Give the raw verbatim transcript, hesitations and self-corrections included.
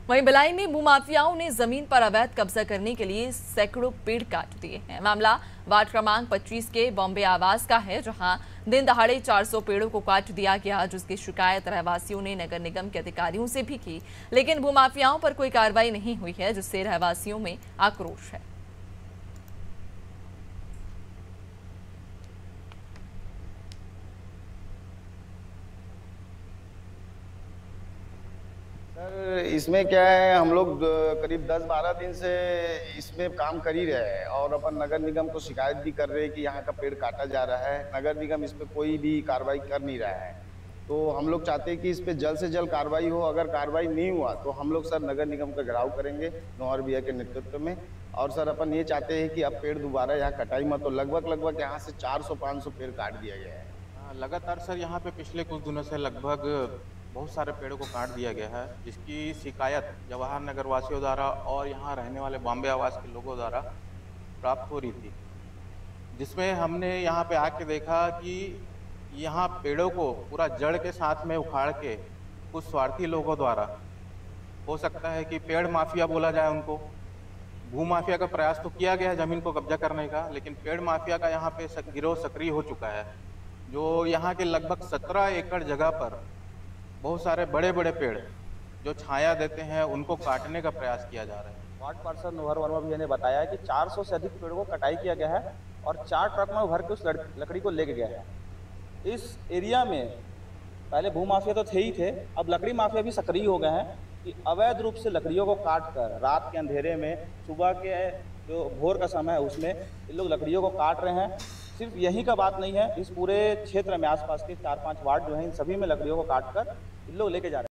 वहीं भिलाई में भूमाफियाओं ने जमीन पर अवैध कब्जा करने के लिए सैकड़ों पेड़ काट दिए हैं। मामला वार्ड क्रमांक पच्चीस के बॉम्बे आवास का है, जहां दिन दहाड़े चार सौ पेड़ों को काट दिया गया, जिसकी शिकायत रहवासियों ने नगर निगम के अधिकारियों से भी की, लेकिन भूमाफियाओं पर कोई कार्रवाई नहीं हुई है, जिससे रहवासियों में आक्रोश है। सर इसमें क्या है, हम लोग करीब दस बारह दिन से इसमें काम कर ही रहे हैं और अपन नगर निगम को शिकायत भी कर रहे हैं कि यहाँ का पेड़ काटा जा रहा है। नगर निगम इस पे कोई भी कार्रवाई कर नहीं रहा है, तो हम लोग चाहते हैं कि इस पे जल्द से जल्द कार्रवाई हो। अगर कार्रवाई नहीं हुआ तो हम लोग सर नगर निगम का घेराव करेंगे नौहर भैया के नेतृत्व में। और सर अपन ये चाहते हैं कि अब पेड़ दोबारा यहाँ कटाई मत हो। लगभग लगभग यहाँ से चार सौ पाँच सौ पेड़ काट दिया गया है लगातार। सर यहाँ पे पिछले कुछ दिनों से लगभग बहुत सारे पेड़ों को काट दिया गया है, जिसकी शिकायत जवाहर नगर वासियों द्वारा और यहाँ रहने वाले बॉम्बे आवास के लोगों द्वारा प्राप्त हो रही थी, जिसमें हमने यहाँ पे आके देखा कि यहाँ पेड़ों को पूरा जड़ के साथ में उखाड़ के कुछ स्वार्थी लोगों द्वारा, हो सकता है कि पेड़ माफिया बोला जाए उनको, भू माफिया का प्रयास तो किया गया है जमीन को कब्जा करने का, लेकिन पेड़ माफिया का यहाँ पे गिरोह सक्रिय हो चुका है, जो यहाँ के लगभग सत्रह एकड़ जगह पर बहुत सारे बड़े बड़े पेड़ जो छाया देते हैं उनको काटने का प्रयास किया जा रहा है। वार्ड पार्षद नौहर वर्मा भैया ने बताया कि चार सौ से अधिक पेड़ों को कटाई किया गया है और चार ट्रक में भर के उस लकड़ी को लेके गया है। इस एरिया में पहले भू माफिया तो थे ही थे, अब लकड़ी माफिया भी सक्रिय हो गए हैं कि अवैध रूप से लकड़ियों को काट कर रात के अंधेरे में, सुबह के जो भोर का समय है उसमें ये लोग लकड़ियों को काट रहे हैं। सिर्फ यही का बात नहीं है, इस पूरे क्षेत्र में आसपास के चार पांच वार्ड जो हैं इन सभी में लकड़ियों को काट कर इन लोग लेके जा रहे हैं।